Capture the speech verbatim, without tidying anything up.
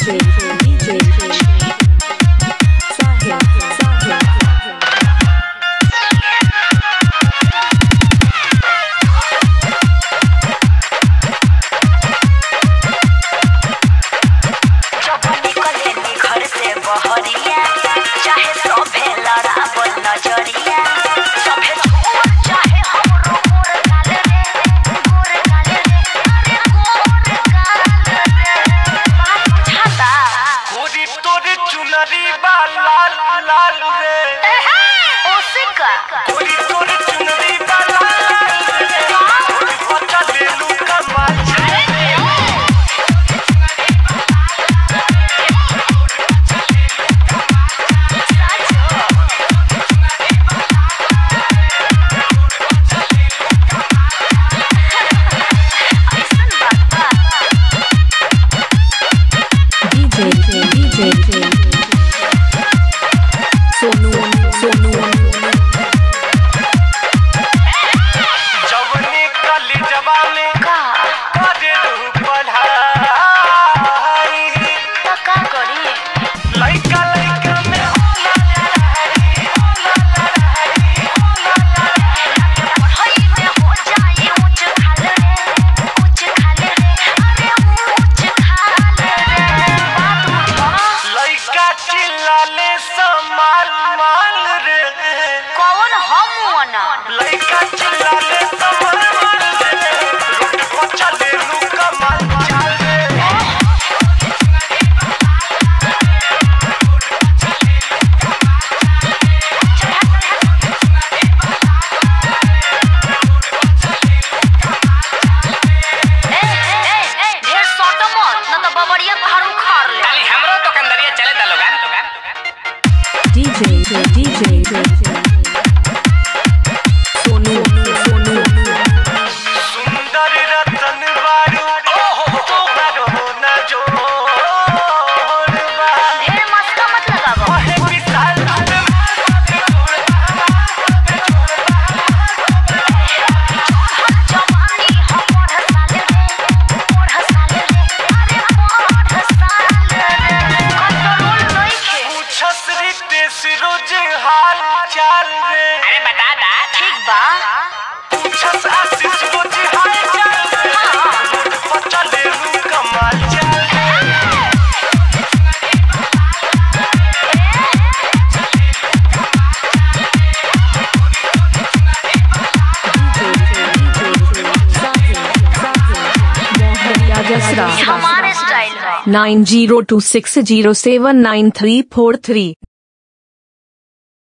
DJ, DJ, Sahil, Sahil. जब निकले नी घर से बहरिया, चाहे सोभे लड़ावल नजरिया, सोभे छोड़ चाहे हमरो गोर गाल रे, गोर गाल रे, अरे गोर गाल रे। बात बुझाता गोरी तोरे चुनरी बा लाल लाल रे, ओसिका गोरी तोरे चुनरी बा लाल लाल रे, गोरी पता ले लू कमाल सोनू सोनू जवनी कली जवानी का करे दू पढ़ाई, तो का करी लइका लइका में होला लड़ाई, होला लड़ाई, होला लड़ाई। पढ़ाई में हो जाए ऊंच खाल रे, ऊंच खाल रे, अरे ऊंच खाल रे। बात बुझा लइका चिल्लाले समाल माल रे, कौन हम वना लइका चिल्लाले समाल माल रे, रोड पर चले लू कमाल चाल रे। ए ए ए ढेर सोटो मत न तो बबड़िया पहाड़ उखाड़ ले। खाली हमरो तो कंदरिया चले दा लोगन DJ, DJ, सोनू सोनू सुंदर रतन बारू तोहरो न जोड़ बा, ढेर मस्का मत लगावो। ओहे विशाल जवानी हम पढ़ साल रे, पढ़ साल रे, अरे पढ़ साल रे। कंट्रोल नइखे पूछस रितेश रोज हाल चाल रे, अरे बता दा ठीक बा पूछस आशीष रोज हाल चाल रे, रोड पर चले लू कमाल चाल रे। जसरा हमारे स्टाइल है। Nine zero two six zero seven nine three four three